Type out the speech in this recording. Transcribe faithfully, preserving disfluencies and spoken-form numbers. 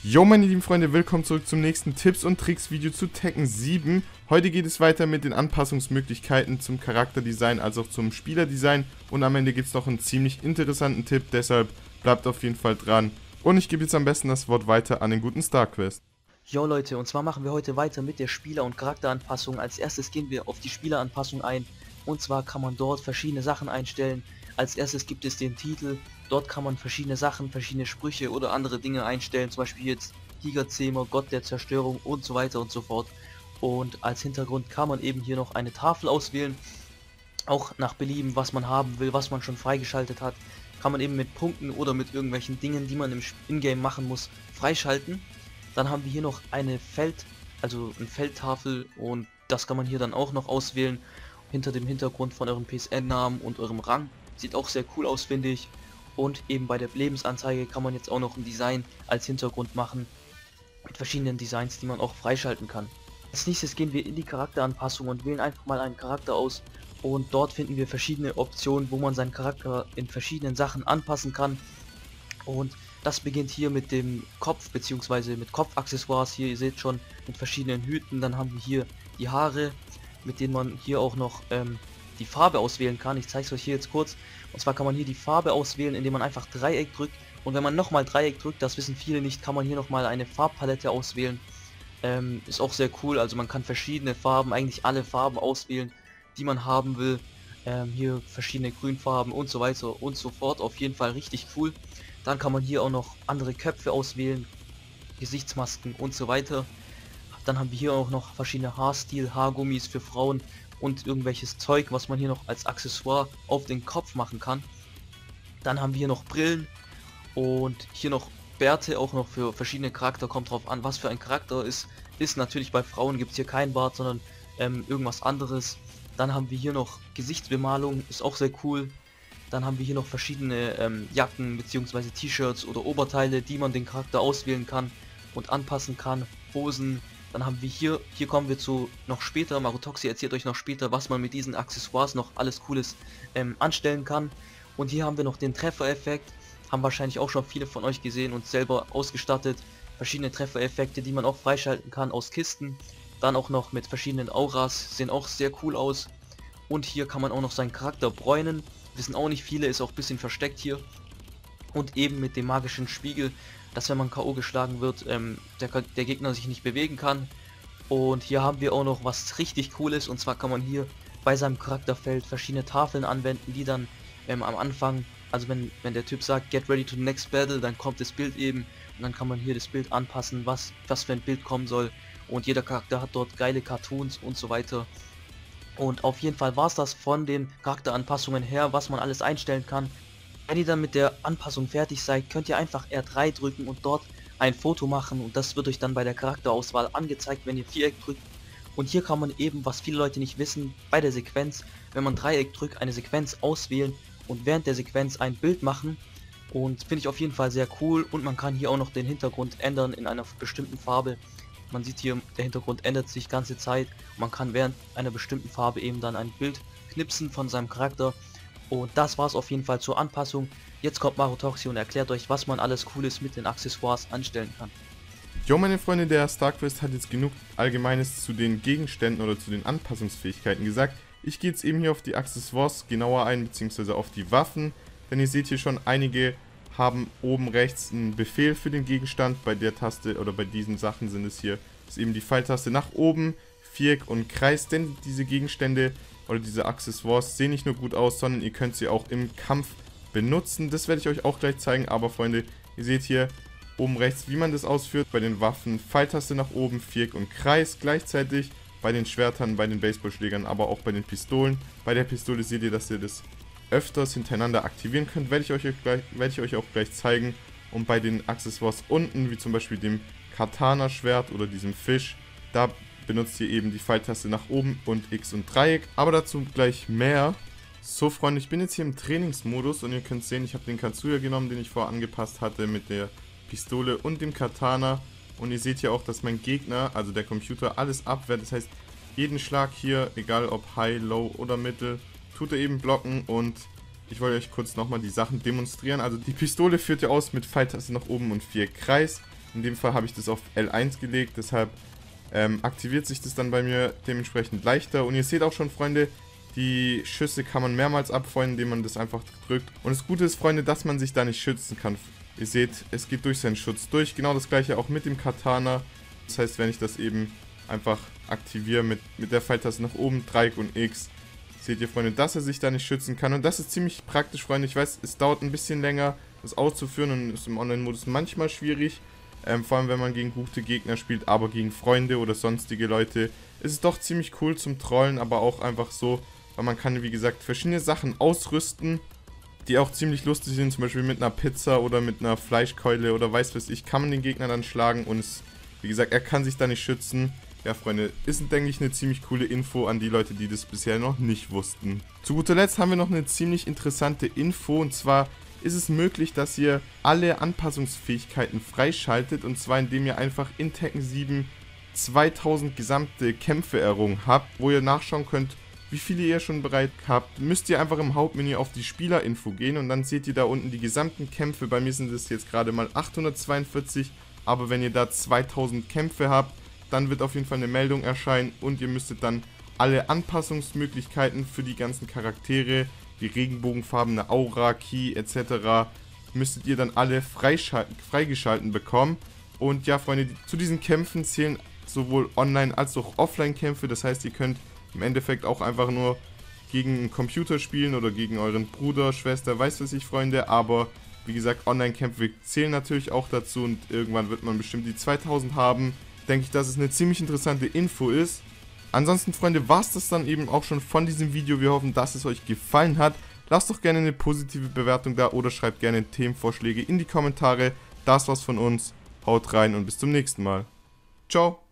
Jo meine lieben Freunde, willkommen zurück zum nächsten Tipps und Tricks Video zu Tekken sieben. Heute geht es weiter mit den Anpassungsmöglichkeiten zum Charakterdesign als auch zum Spielerdesign und am Ende gibt es noch einen ziemlich interessanten Tipp, deshalb bleibt auf jeden Fall dran. Und ich gebe jetzt am besten das Wort weiter an den guten StarQuest. Jo Leute, und zwar machen wir heute weiter mit der Spieler- und Charakteranpassung. Als erstes gehen wir auf die Spieleranpassung ein, und zwar kann man dort verschiedene Sachen einstellen. Als erstes gibt es den Titel, dort kann man verschiedene Sachen, verschiedene Sprüche oder andere Dinge einstellen, zum Beispiel jetzt Tigerzähmer, Gott der Zerstörung und so weiter und so fort. Und als Hintergrund kann man eben hier noch eine Tafel auswählen, auch nach Belieben, was man haben will, was man schon freigeschaltet hat, kann man eben mit Punkten oder mit irgendwelchen Dingen, die man im Ingame machen muss, freischalten. Dann haben wir hier noch eine Feld, also eine Feldtafel, und das kann man hier dann auch noch auswählen, hinter dem Hintergrund von eurem P S N-Namen und eurem Rang. Sieht auch sehr cool aus, finde ich. Und eben bei der Lebensanzeige kann man jetzt auch noch ein Design als Hintergrund machen, mit verschiedenen Designs, die man auch freischalten kann. Als nächstes gehen wir in die Charakteranpassung und wählen einfach mal einen Charakter aus. Und dort finden wir verschiedene Optionen, wo man seinen Charakter in verschiedenen Sachen anpassen kann. Und das beginnt hier mit dem Kopf bzw. mit Kopfaccessoires. Hier, ihr seht schon, mit verschiedenen Hüten. Dann haben wir hier die Haare, mit denen man hier auch noch ähm, die Farbe auswählen kann. Ich zeige es euch hier jetzt kurz. Und zwar kann man hier die Farbe auswählen, indem man einfach Dreieck drückt. Und wenn man nochmal Dreieck drückt, das wissen viele nicht, kann man hier nochmal eine Farbpalette auswählen. Ähm, ist auch sehr cool. Also man kann verschiedene Farben, eigentlich alle Farben auswählen, die man haben will. Ähm, hier verschiedene Grünfarben und so weiter und so fort. Auf jeden Fall richtig cool. Dann kann man hier auch noch andere Köpfe auswählen, Gesichtsmasken und so weiter. Dann haben wir hier auch noch verschiedene Haarstil, Haargummis für Frauen und irgendwelches Zeug, was man hier noch als Accessoire auf den Kopf machen kann. Dann haben wir hier noch Brillen und hier noch Bärte, auch noch für verschiedene Charakter, kommt drauf an, was für ein Charakter ist. Ist natürlich bei Frauen gibt es hier kein Bart, sondern ähm, irgendwas anderes. Dann haben wir hier noch Gesichtsbemalung, ist auch sehr cool. Dann haben wir hier noch verschiedene ähm, Jacken bzw. T-Shirts oder Oberteile, die man den Charakter auswählen kann und anpassen kann. Hosen. Dann haben wir hier, hier kommen wir zu noch später, Marutoxi erzählt euch noch später, was man mit diesen Accessoires noch alles Cooles ähm, anstellen kann. Und hier haben wir noch den Treffereffekt, haben wahrscheinlich auch schon viele von euch gesehen und selber ausgestattet. Verschiedene Treffereffekte, die man auch freischalten kann aus Kisten. Dann auch noch mit verschiedenen Auras, sehen auch sehr cool aus. Und hier kann man auch noch seinen Charakter bräunen. Wissen auch nicht viele, ist auch ein bisschen versteckt hier. Und eben mit dem magischen Spiegel, dass wenn man K O geschlagen wird, ähm, der, der Gegner sich nicht bewegen kann. Und hier haben wir auch noch was richtig cooles, und zwar kann man hier bei seinem Charakterfeld verschiedene Tafeln anwenden, die dann ähm, am Anfang, also wenn, wenn der Typ sagt, get ready to the next battle, dann kommt das Bild eben, und dann kann man hier das Bild anpassen, was, was für ein Bild kommen soll. Und jeder Charakter hat dort geile Cartoons und so weiter. Und auf jeden Fall war es das von den Charakteranpassungen her, was man alles einstellen kann. Wenn ihr dann mit der Anpassung fertig seid, könnt ihr einfach R drei drücken und dort ein Foto machen, und das wird euch dann bei der Charakterauswahl angezeigt, wenn ihr Viereck drückt. Und hier kann man eben, was viele Leute nicht wissen, bei der Sequenz, wenn man Dreieck drückt, eine Sequenz auswählen und während der Sequenz ein Bild machen. Und finde ich auf jeden Fall sehr cool, und man kann hier auch noch den Hintergrund ändern in einer bestimmten Farbe. Man sieht hier, der Hintergrund ändert sich ganze Zeit. Man kann während einer bestimmten Farbe eben dann ein Bild knipsen von seinem Charakter. Und das war es auf jeden Fall zur Anpassung. Jetzt kommt Marutoxi und erklärt euch, was man alles Cooles mit den Accessoires anstellen kann. Jo meine Freunde, der StarQuest hat jetzt genug Allgemeines zu den Gegenständen oder zu den Anpassungsfähigkeiten gesagt. Ich gehe jetzt eben hier auf die Accessoires genauer ein, beziehungsweise auf die Waffen. Denn ihr seht hier schon, einige haben oben rechts einen Befehl für den Gegenstand. Bei der Taste oder bei diesen Sachen sind es hier, ist eben die Pfeiltaste nach oben, Viereck und Kreis. Denn diese Gegenstände oder diese Accessoires sehen nicht nur gut aus, sondern ihr könnt sie auch im Kampf benutzen. Das werde ich euch auch gleich zeigen, aber Freunde, ihr seht hier oben rechts, wie man das ausführt. Bei den Waffen Pfeiltaste nach oben, Viereck und Kreis gleichzeitig. Bei den Schwertern, bei den Baseballschlägern, aber auch bei den Pistolen. Bei der Pistole seht ihr, dass ihr das öfters hintereinander aktivieren könnt, werde ich euch gleich, werde ich euch auch gleich zeigen. Und bei den Accessoires unten, wie zum Beispiel dem Katana-Schwert oder diesem Fisch, da benutzt ihr eben die Pfeiltaste nach oben und X und Dreieck. Aber dazu gleich mehr. So Freunde, ich bin jetzt hier im Trainingsmodus und ihr könnt sehen, ich habe den Katsuya genommen, den ich vorher angepasst hatte mit der Pistole und dem Katana. Und ihr seht hier auch, dass mein Gegner, also der Computer, alles abwehrt. Das heißt, jeden Schlag hier, egal ob High, Low oder Mittel, tut er eben blocken. Und ich wollte euch kurz nochmal die Sachen demonstrieren. Also die Pistole führt ihr aus mit Pfeiltaste nach oben und vier Kreis. In dem Fall habe ich das auf L eins gelegt, deshalb ähm, aktiviert sich das dann bei mir dementsprechend leichter. Und ihr seht auch schon, Freunde, die Schüsse kann man mehrmals abfeuern, indem man das einfach drückt. Und das Gute ist, Freunde, dass man sich da nicht schützen kann. Ihr seht, es geht durch seinen Schutz durch. Genau das gleiche auch mit dem Katana. Das heißt, wenn ich das eben einfach aktiviere mit, mit der Pfeiltaste nach oben, Dreieck und X, seht ihr, Freunde, dass er sich da nicht schützen kann. Und das ist ziemlich praktisch, Freunde. Ich weiß, es dauert ein bisschen länger, das auszuführen und ist im Online-Modus manchmal schwierig. Ähm, vor allem, wenn man gegen gute Gegner spielt, aber gegen Freunde oder sonstige Leute ist es doch ziemlich cool zum Trollen, aber auch einfach so, weil man kann, wie gesagt, verschiedene Sachen ausrüsten, die auch ziemlich lustig sind, zum Beispiel mit einer Pizza oder mit einer Fleischkeule oder weiß was ich, kann man den Gegner dann schlagen und es, wie gesagt, er kann sich da nicht schützen. Ja, Freunde, ist, denke ich, eine ziemlich coole Info an die Leute, die das bisher noch nicht wussten. Zu guter Letzt haben wir noch eine ziemlich interessante Info, und zwar ist es möglich, dass ihr alle Anpassungsfähigkeiten freischaltet, und zwar indem ihr einfach in Tekken sieben zweitausend gesamte Kämpfe errungen habt, wo ihr nachschauen könnt, wie viele ihr schon bereit habt. Müsst ihr einfach im Hauptmenü auf die Spielerinfo gehen und dann seht ihr da unten die gesamten Kämpfe. Bei mir sind es jetzt gerade mal achthundertzweiundvierzig, aber wenn ihr da zweitausend Kämpfe habt, dann wird auf jeden Fall eine Meldung erscheinen und ihr müsstet dann alle Anpassungsmöglichkeiten für die ganzen Charaktere, die regenbogenfarbene Aura, Key et cetera, müsstet ihr dann alle freigeschalten bekommen. Und ja, Freunde, die, zu diesen Kämpfen zählen sowohl Online- als auch Offline-Kämpfe. Das heißt, ihr könnt im Endeffekt auch einfach nur gegen einen Computer spielen oder gegen euren Bruder, Schwester, weiß was ich, Freunde. Aber wie gesagt, Online-Kämpfe zählen natürlich auch dazu und irgendwann wird man bestimmt die zweitausend haben. Denke ich, dass es eine ziemlich interessante Info ist. Ansonsten, Freunde, war es das dann eben auch schon von diesem Video. Wir hoffen, dass es euch gefallen hat. Lasst doch gerne eine positive Bewertung da oder schreibt gerne Themenvorschläge in die Kommentare. Das war's von uns. Haut rein und bis zum nächsten Mal. Ciao.